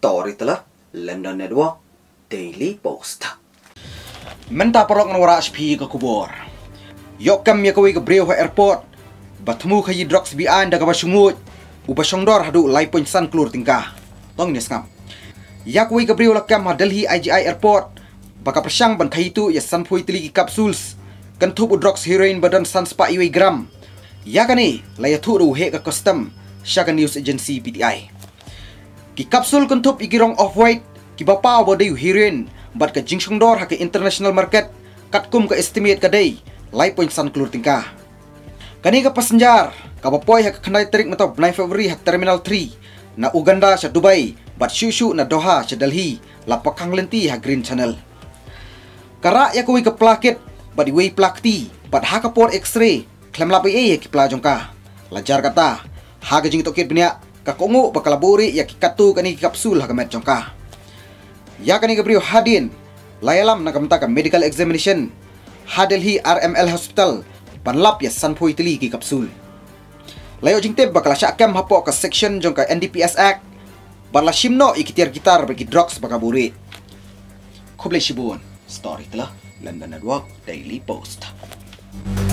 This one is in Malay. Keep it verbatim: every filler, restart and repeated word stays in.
Story telah London Network Daily Post. Menta porok ngawara H P ke kubur. Yok kam ya kawi ke breu ke airport. Batmu khayi drugs bi an daga basungut. Ubasongdor hadu lai poinsan klur tingkah. Tong ni skam. Ya kawi ke breu lakam ha Delhi I G I airport. Baka persang ban khayi tu ya sanpui tili capsules. Kentup drugs heroin badan san spa iwi gram. Ya kani layatu ru he ke custom. Shaga News Agency P T I. Ki kapsul kentup ikirong off white ki bapa bodai heroin bat ke jingsung dor ha ke international market katkum ke estimate kadai lai point san klur tingkah kani ka passenger ka bapoy ha ke khnai tarik matau nine February ha terminal three na Uganda sa Dubai bat shushu na Doha sa Delhi lapakang lenti ha Green Channel kara ya kuwi ke plaket bat iwi plakti bat ha ka port x-ray klem lapai e ki plajong ka lajar kata ha ke jing tokit bnia kakongo bakalaburi ya kikatu kani kapsul hagamet jongka ya kani gabriu hadin layalam nakamta ka medical examination Delhi R M L hospital panlap ya sanpoi tili ki kapsul layo jingte bakala syakam hapo ka section jongka N D P S Act barla shimno ikitiar gitar bagi drugs bakaburi khoble shibun story telah London Network Daily Post.